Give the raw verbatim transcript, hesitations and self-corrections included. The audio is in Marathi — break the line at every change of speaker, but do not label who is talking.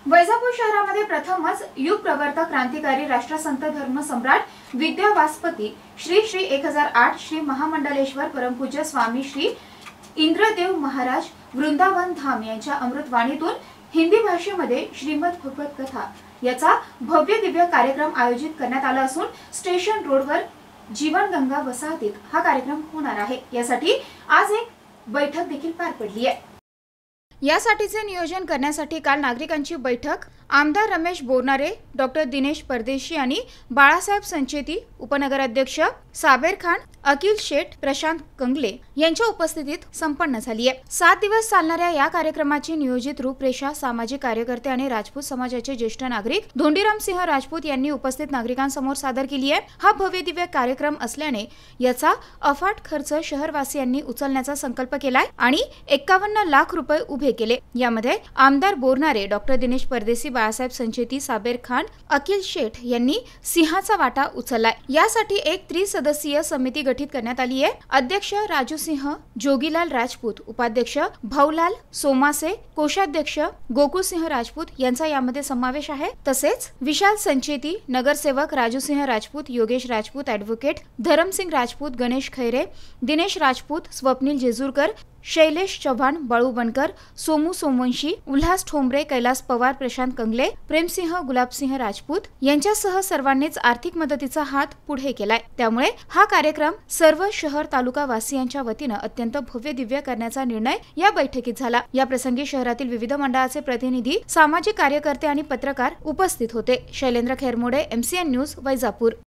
वैजापूर शहरामध्ये प्रथमच युग प्रवर्तक क्रांतिकारी राष्ट्रसंत धर्म सम्राट विद्यावासपती श्री श्री एक हजार आठ श्री महामंडलेश्वर परमपूज्य स्वामी श्री इंद्रदेव महाराज वृंदावन धाम यांच्या अमृतवाणीतून हिंदी भाषेमध्ये श्रीमद भगवत कथा याचा भव्य दिव्य कार्यक्रम आयोजित करण्यात आला असून स्टेशन रोडवर जीवनगंगा वसाहतीत हा कार्यक्रम होणार आहे। यासाठी आज एक बैठक देखील पार पडली आहे। यासाठीचे नियोजन करण्यासाठी काल नागरिकांची बैठक आमदार रमेश बोरनारे, डॉक्टर दिनेश परदेशी आणि बाळासाहेब संचेती, उपनगराध्यक्ष साबेर खान, अकिल शेठ, प्रशांत कंगले यांच्या उपस्थितीत संपन्न झाली आहे। सात दिवस चालणाऱ्या या कार्यक्रमाची नियोजित रूपरेषा सामाजिक कार्यकर्ते आणि राजपूत समाजाचे ज्येष्ठ नागरिक धोंडीराम सिंह राजपूत यांनी उपस्थित नागरिकांसमोर सादर केली आहे। हा भव्य दिव्य कार्यक्रम असल्याने याचा अफाट खर्च शहरवासियांनी उचलण्याचा संकल्प केलाय आणि एक्कावन्न लाख रुपये उभे केले। यामध्ये आमदार बोरनारे, डॉक्टर दिनेश परदेशी, बाळासाहेब संचेती, साबेर खान, अकिल शेठ यांनी सिंहाचा वाटा उचललाय। यासाठी एक त्रिसदस्यीय समिती गठीत करण्यात आली आहे। अध्यक्ष राजू सिंह, जोगीलाल राजपूत, उपाध्यक्ष भाऊलाल सोमासे, कोषाध्यक्ष गोकुळसिंह राजपूत यांचा यामध्ये समावेश आहे। तसेच विशाल संचेती, नगरसेवक राजू सिंह राजपूत, योगेश राजपूत, ॲडव्होकेट धरमसिंग राजपूत, गणेश खैरे, दिनेश राजपूत, स्वप्नील जेजूरकर, शैलेश चव्हाण, बाळू बनकर, सोमू सोमवंशी, उल्हास ठोंबरे, कैलास पवार, प्रशांत कंगले, प्रेमसिंह, गुलाबसिंह राजपूत यांच्यासह सर्वांनीच आर्थिक मदतीचा हात पुढे केलाय। त्यामुळे हा कार्यक्रम सर्व शहर तालुका वासियांच्या वतीने अत्यंत भव्य दिव्य करण्याचा निर्णय या बैठकीत झाला। या प्रसंगी शहरातील विविध मंडळाचे प्रतिनिधी, सामाजिक कार्यकर्ते आणि पत्रकार उपस्थित होते। Shailendra Khairmode, MCN news, Vaijapur.